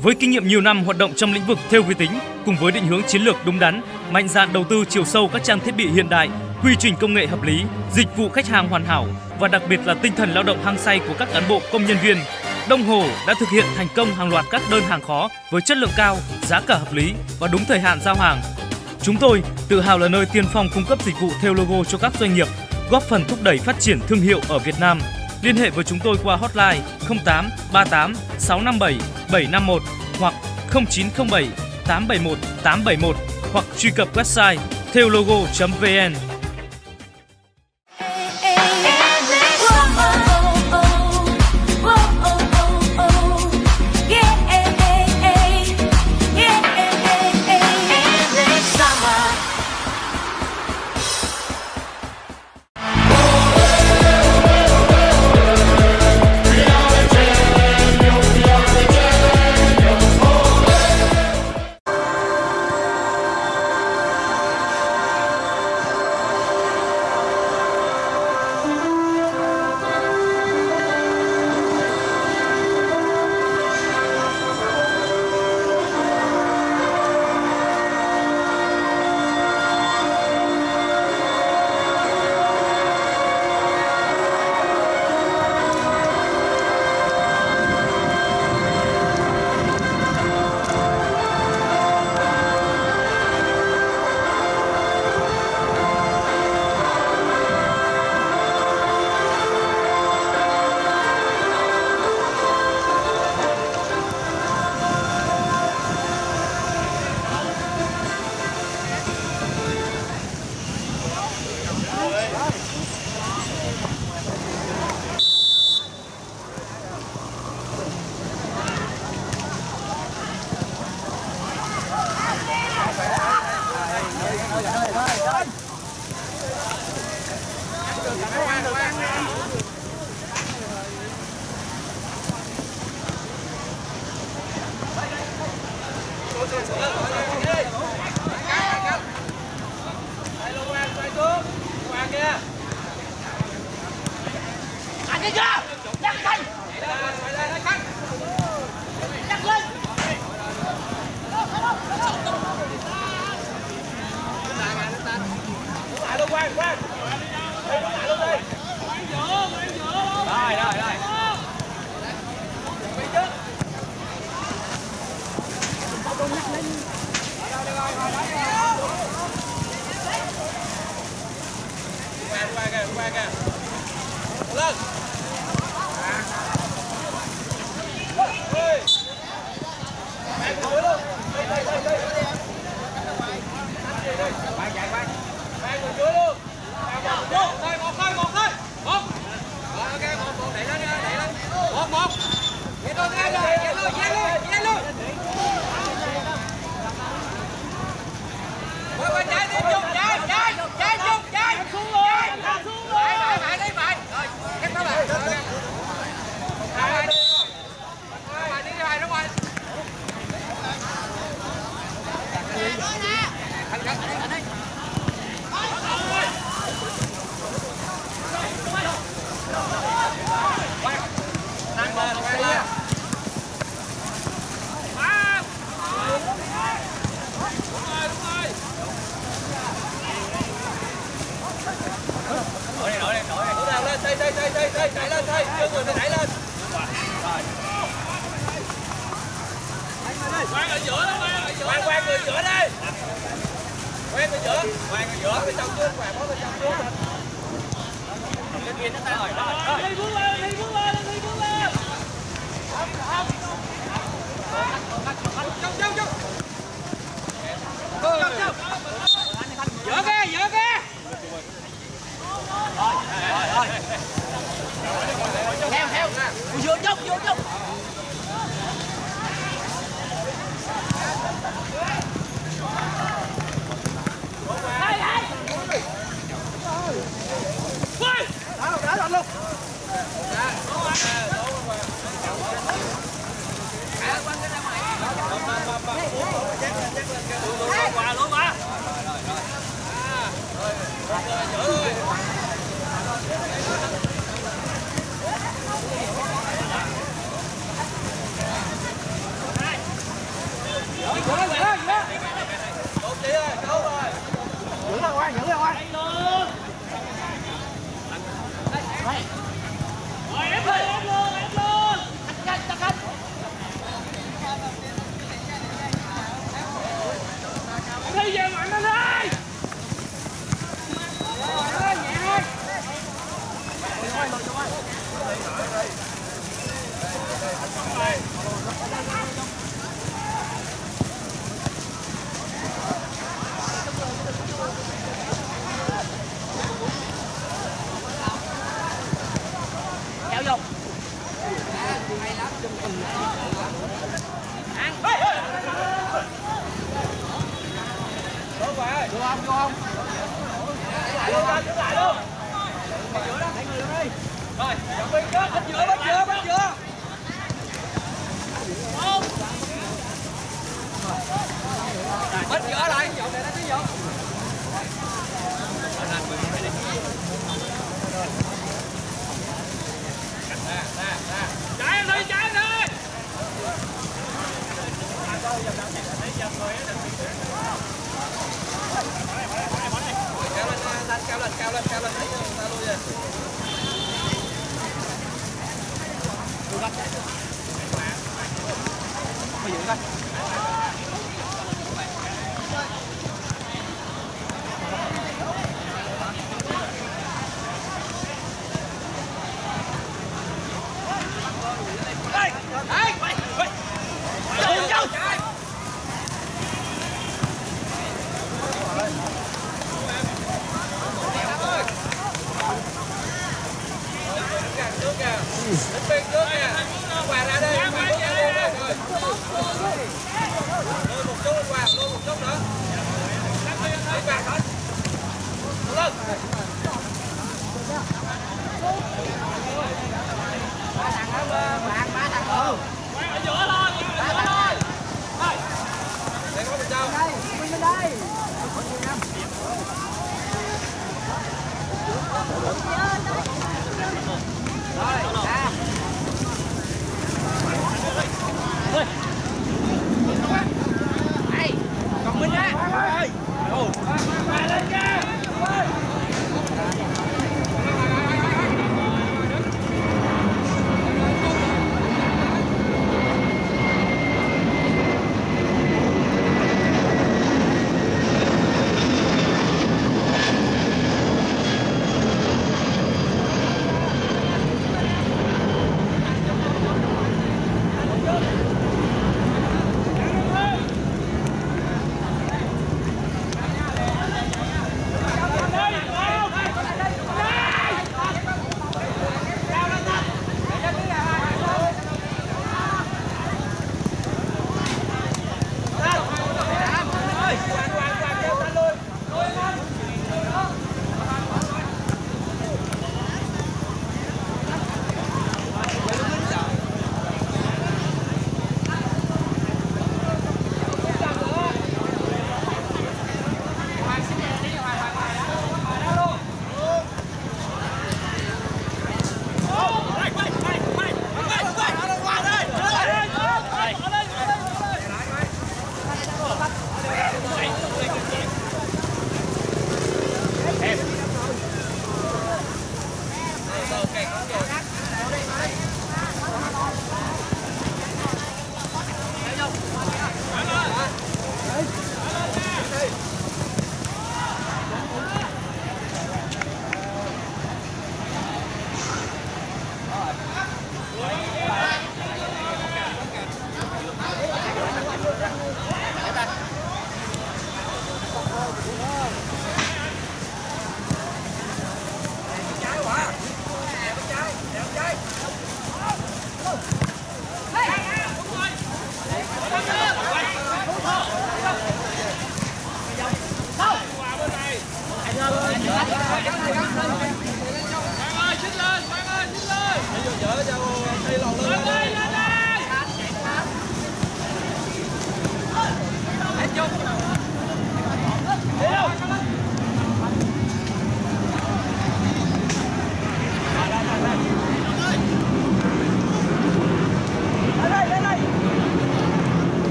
Với kinh nghiệm nhiều năm hoạt động trong lĩnh vực thêu vi tính, cùng với định hướng chiến lược đúng đắn, mạnh dạn đầu tư chiều sâu các trang thiết bị hiện đại, quy trình công nghệ hợp lý, dịch vụ khách hàng hoàn hảo và đặc biệt là tinh thần lao động hăng say của các cán bộ công nhân viên, Đông Hồ đã thực hiện thành công hàng loạt các đơn hàng khó với chất lượng cao, giá cả hợp lý và đúng thời hạn giao hàng. Chúng tôi tự hào là nơi tiên phong cung cấp dịch vụ thêu logo cho các doanh nghiệp, góp phần thúc đẩy phát triển thương hiệu ở Việt Nam. Liên hệ với chúng tôi qua hotline 08 38 657 751 hoặc 0907 871 871 hoặc truy cập website theulogo.vn. Qua luôn mà. Rồi ép luôn, ép luôn, ép luôn. Cắt. Thi về mạnh lên đi. Nhẹ thôi. Kéo vô. Ăn. Vô không? Đứng lại luôn. Đẩy người luôn đi. Rồi, chọn biên trước, bắt giữa. Bắt giữa lại, chọn để nó tí vô. Chạy em đi. Cao lên, ta lui rồi. Bây giờ coi. Đến bên trước nè, quà ra đây, rồi. Lôi một chút quà, lôi một chút nữa. Đi quà thôi. Lên. Ba thằng ở ở giữa thôi. Đây. Đây có bên đâu? Đây, bên đây. Rồi, ra. Đây, còn Minh á. Ơi. Lên nha.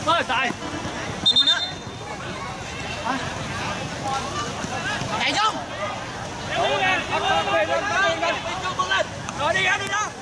ơi tài chạy không rồi đi ra đi đó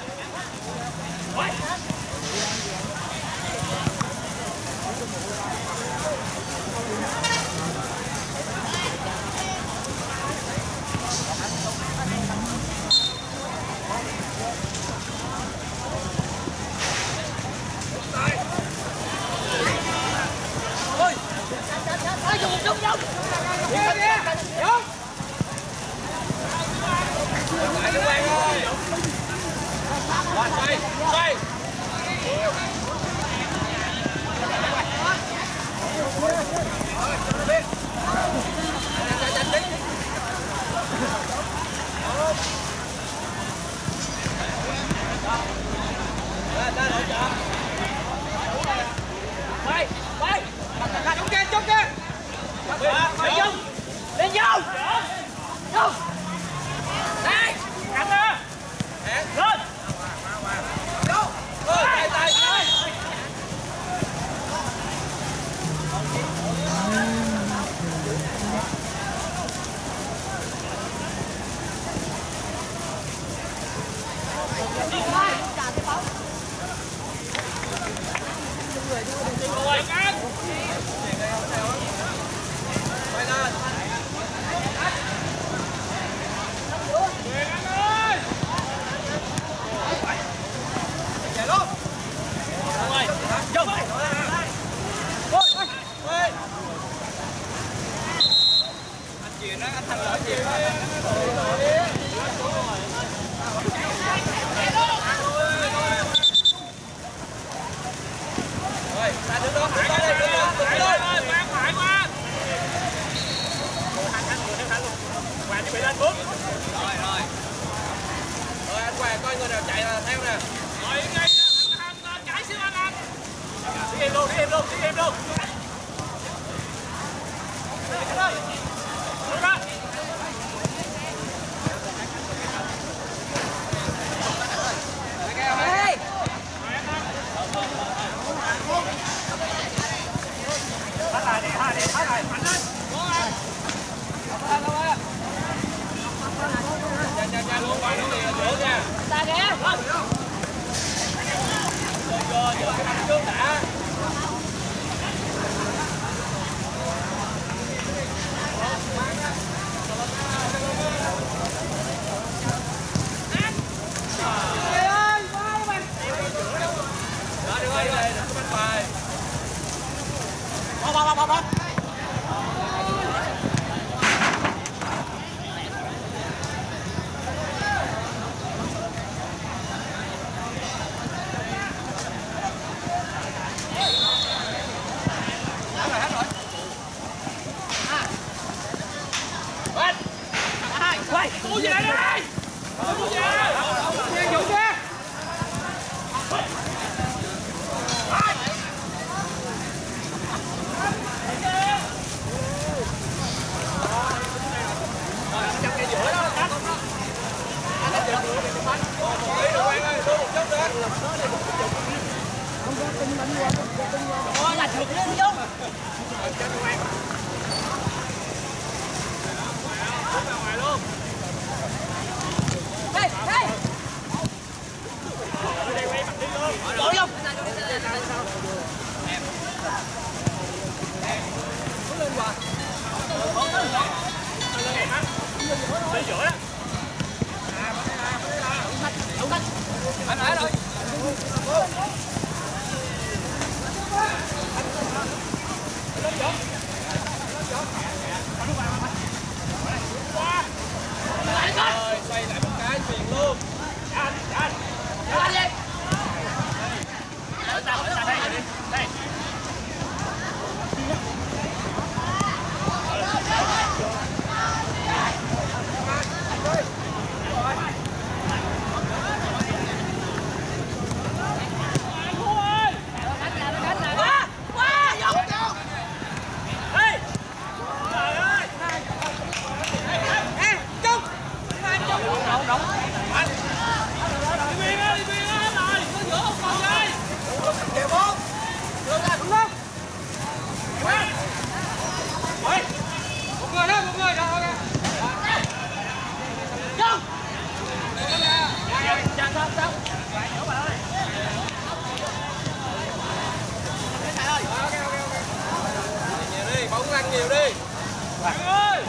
Không ăn nhiều đi. Ơi.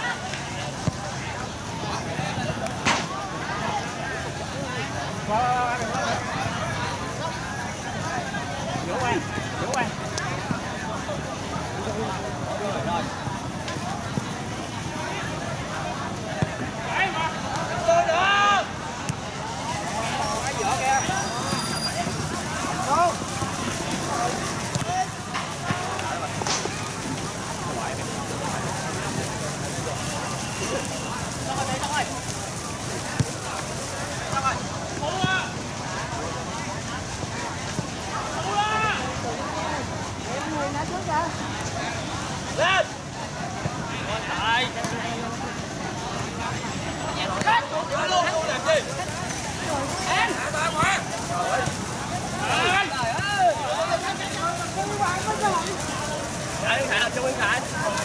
Vũ Quang. Rồi. Tôi được. Cái giữa kìa. Không. Lên. Tại. Giữa luôn, không làm gì. Em. Ba quá. Trời ơi. Khải, cho Nguyên Khải.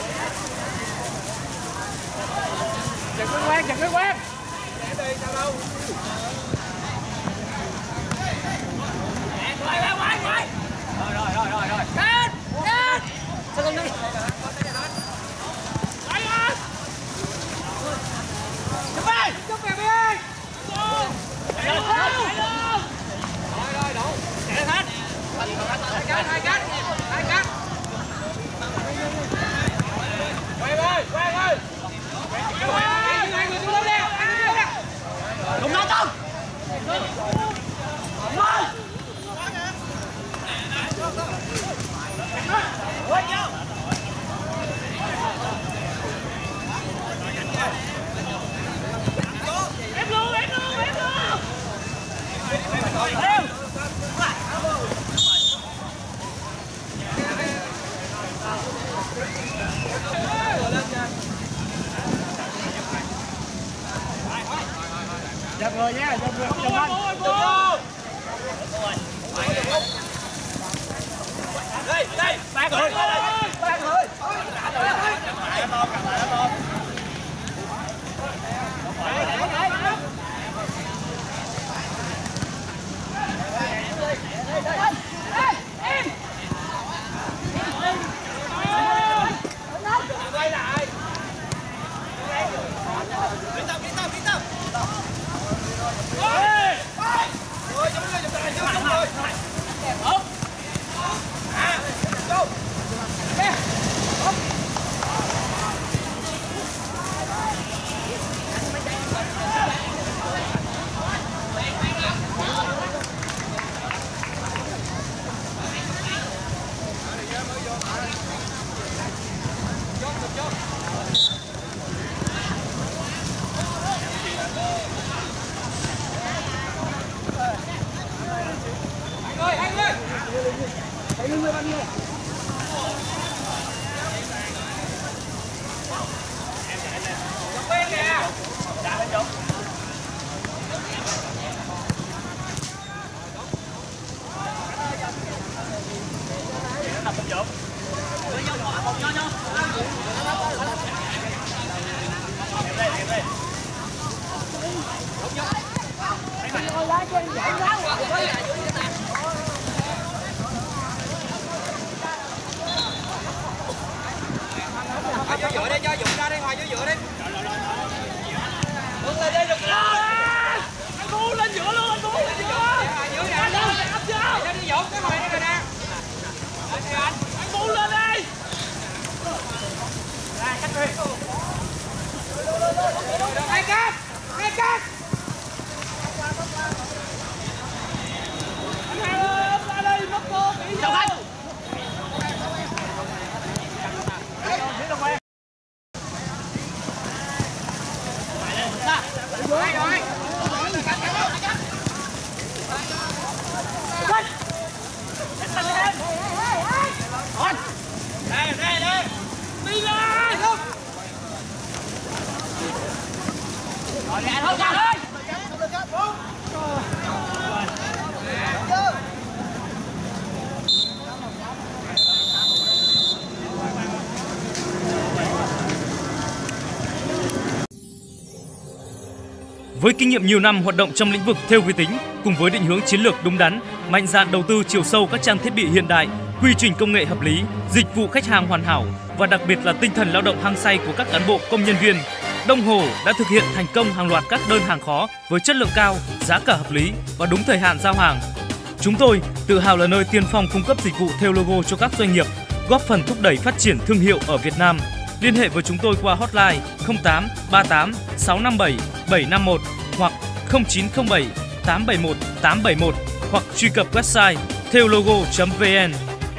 Chừng cái quán. Để đi sao đâu. Quay. Rồi. Cắt. Sao con đi? Chúc về đi. Rồi, đủ. Chạy hết. Hai cắt. Quay ơi. Đúng đó Tông. Ép luôn. Dập người nha, dập người không dập anh. Đây, ba người. Vô giữa đi, cho Dũng ra đi, Hoài vô giữa đi. Bước lên đi, Dũng lên. Anh Bu lên giữa luôn, anh Bu lên giữa. Giữa nè, anh ấp vô. Đi Dũng, cái Hoài đi rồi nè. Anh Bu lên đi. Ra, cách đi. Hai cắt. Anh Hai ơi, ấp ra đi, mất cô. Chào anh. Với kinh nghiệm nhiều năm hoạt động trong lĩnh vực thêu vi tính, cùng với định hướng chiến lược đúng đắn, mạnh dạn đầu tư chiều sâu các trang thiết bị hiện đại, quy trình công nghệ hợp lý, dịch vụ khách hàng hoàn hảo và đặc biệt là tinh thần lao động hăng say của các cán bộ công nhân viên, Đông Hồ đã thực hiện thành công hàng loạt các đơn hàng khó với chất lượng cao, giá cả hợp lý và đúng thời hạn giao hàng. Chúng tôi tự hào là nơi tiên phong cung cấp dịch vụ thêu logo cho các doanh nghiệp, góp phần thúc đẩy phát triển thương hiệu ở Việt Nam. Liên hệ với chúng tôi qua hotline 08 38 657 751 hoặc 0907 871 871 hoặc truy cập website thêu-logo.vn.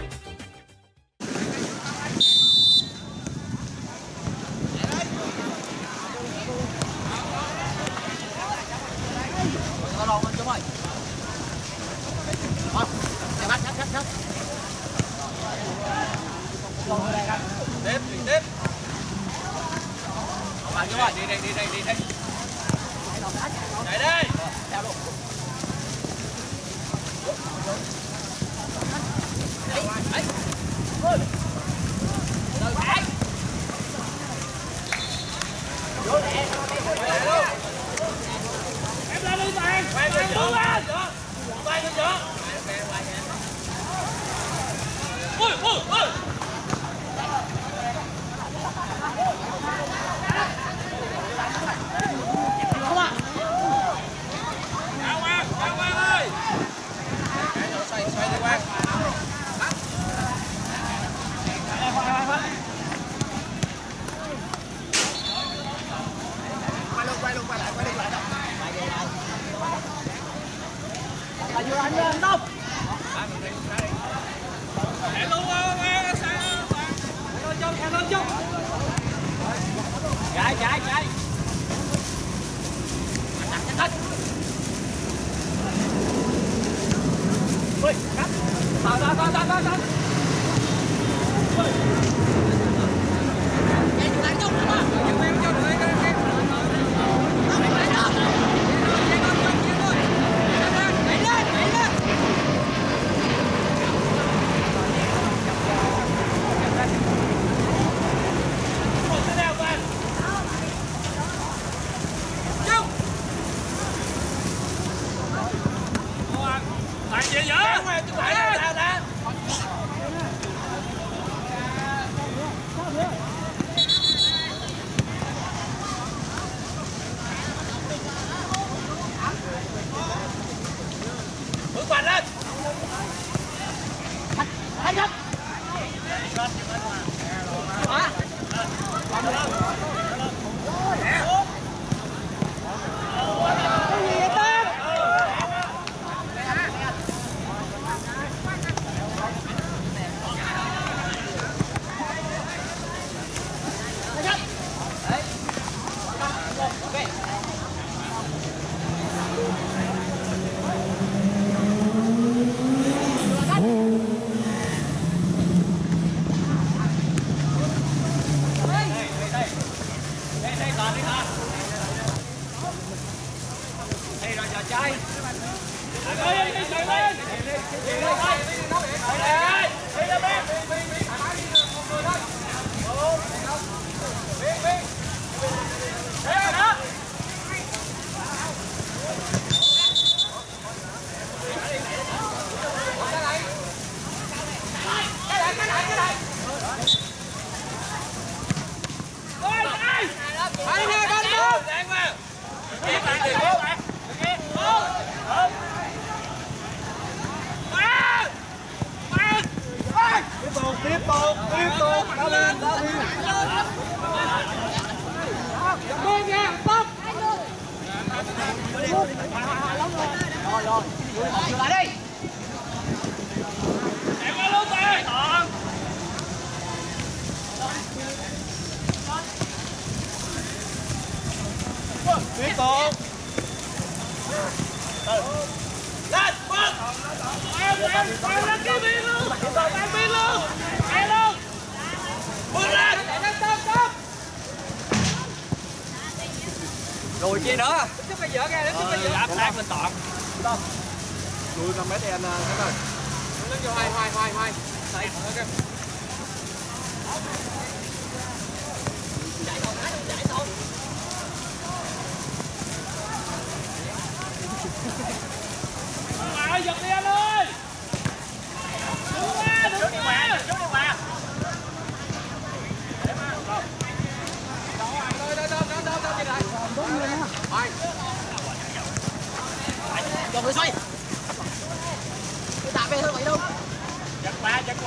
Tiếp. Bạn chú ơi, đi đây. Chạy đây. Theo luôn. Đấy. Ôi. Rồi chạy. Vô nè. Em lên đi bạn. Quay lên chỗ. Quay lên chỗ. Ôi. Xoay đi Quang. Quay luôn lại đâu. Là vừa anh lên đâu. Chạy luôn lên chung. Chạy. Đặt. Ui, cắt. Tao. Bước mạnh lên. Hay lắm. Chạy. Tiếp tục. Lên nha, tốc. Rồi. Lại đi. Em qua luôn rồi. Tiếp tục. Lên, bớt. Em lên cái biên luôn. Em biên luôn. Em luôn. Bớt lên. Tốc. Rồi chi nữa. Chút bây giờ ra, chút bây giờ. Áp sát lên toàn. Đâu? Lùi 5 mét em hết rồi. Đứng vô hoài. Đấy, ok. Chạy thôi. Ơi, giật đi anh ơi. Đứng qua.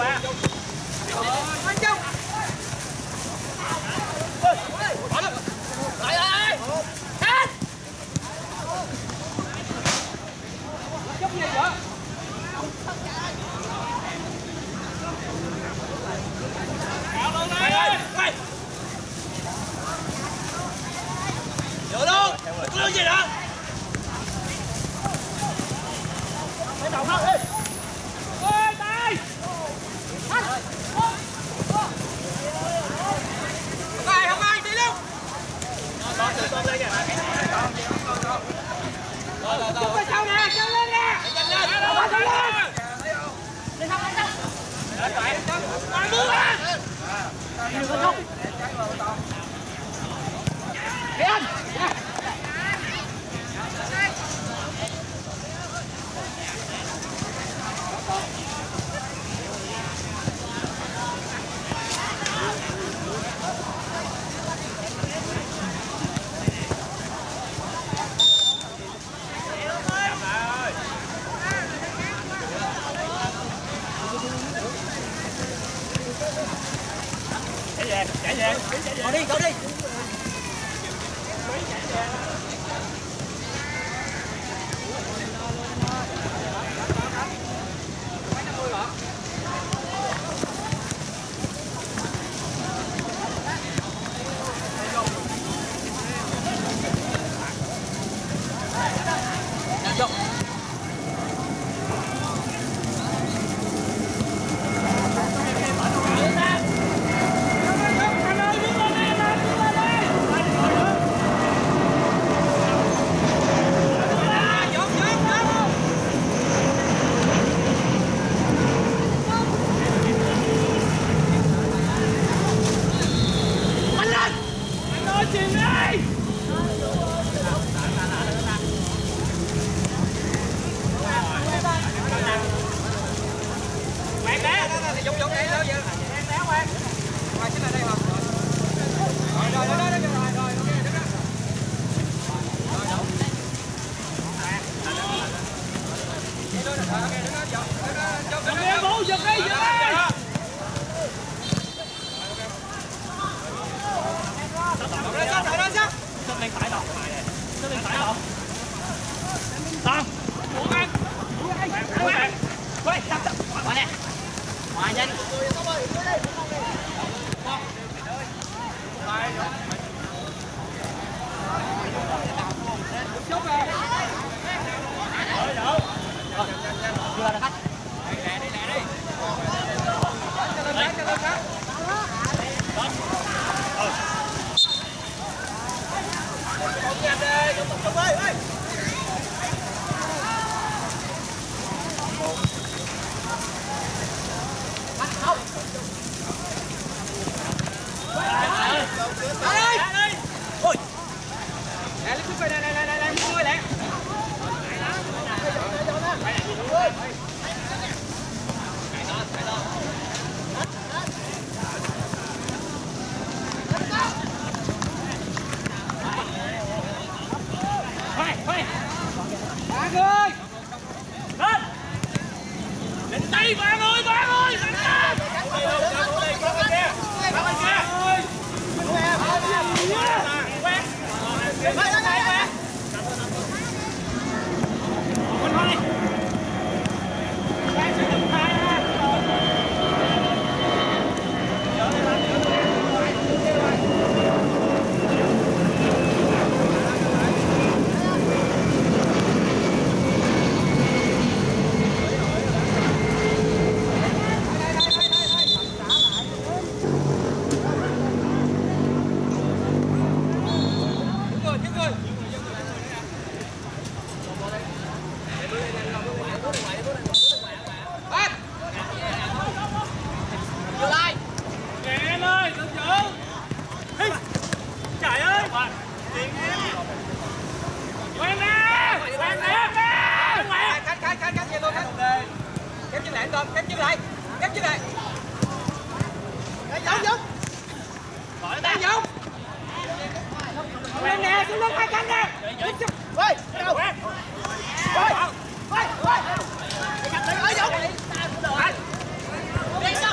Đi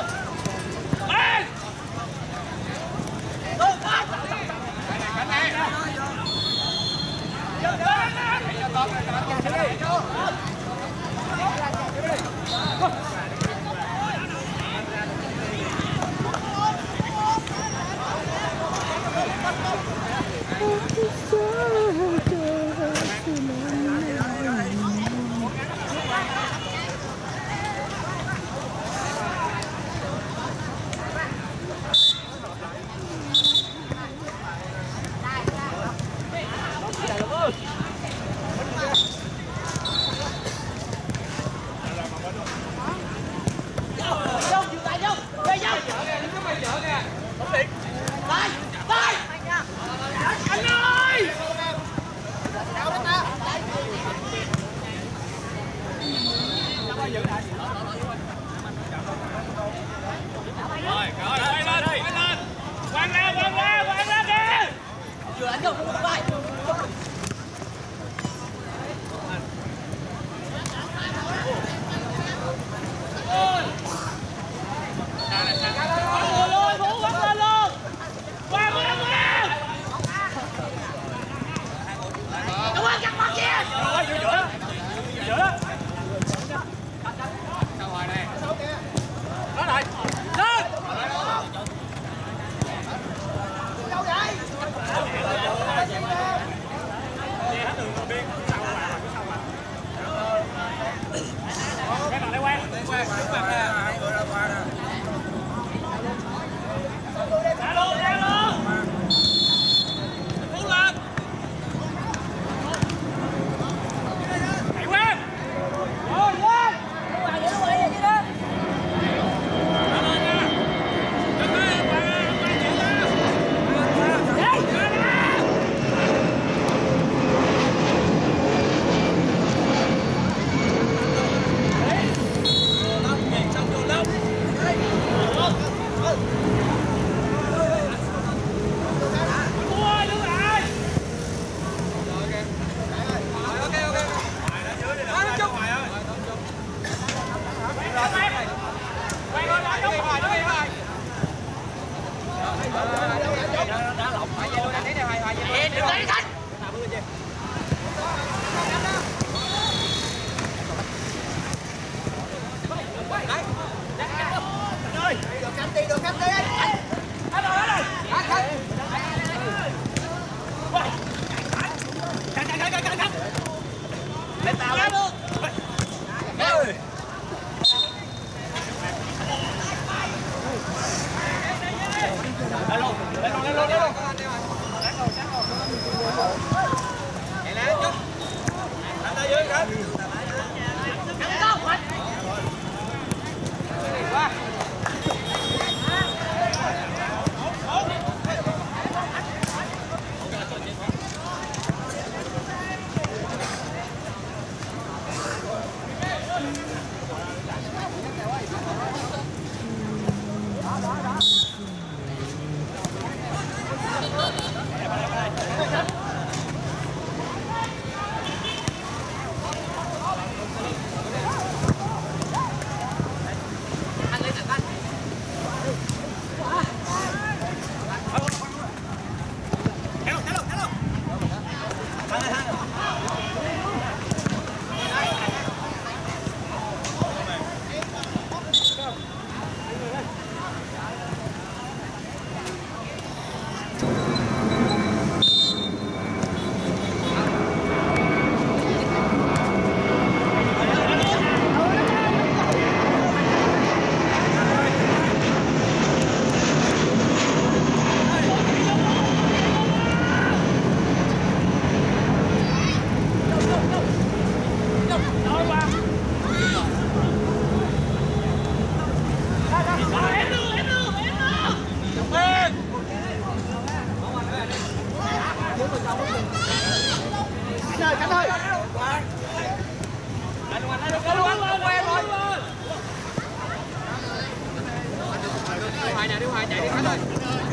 nè, đi hoài chạy đi Khánh ơi.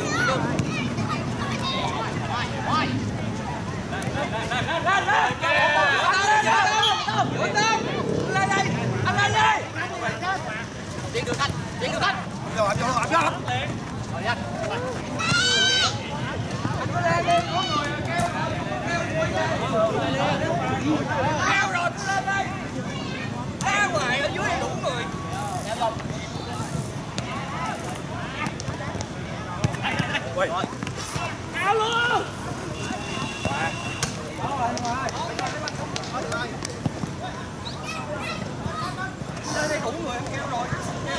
Lên đây, anh lên đi. Tiến được Khánh, tiến được Khánh. Vô, vô, vô. Rồi anh. Lên đi, có người kêu rồi, lên đây. Ra ngoài ở dưới đủ người. Quay. Cao luôn. Lên đây đủ người em kêu rồi.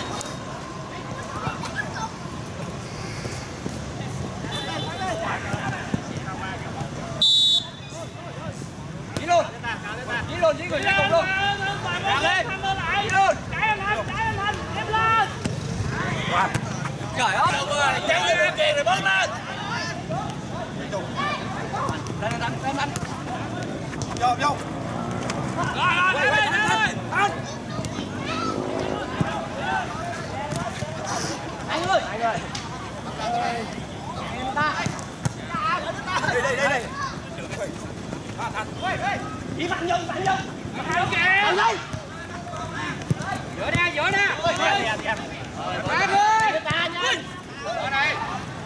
Đi luôn. Đi luôn, đi người đi cùng luôn. Lên. Đi luôn. Chạy anh Thành, em lên. Trời ơi, chạy lên kìa rồi bớt lên. Đánh. Vô. Rồi, lên. Anh ơi. Em ta. Đây. Đi mạnh vô. Mạnh kìa. Lên. Giữa nè. Ba ơi. Ở đây.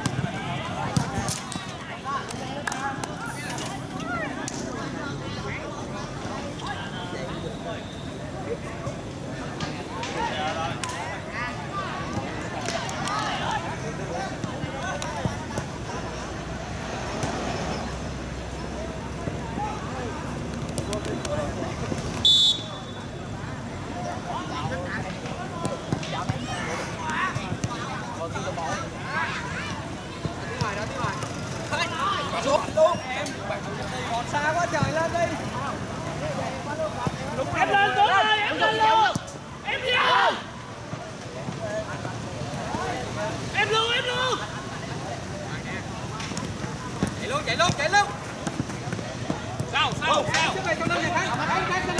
Luôn em còn xa quá trời, lên đi. Em lên Tuấn ơi, em lên luôn. Em vô. Em luôn. Chạy luôn. Sao? Cái này cho lên này Khánh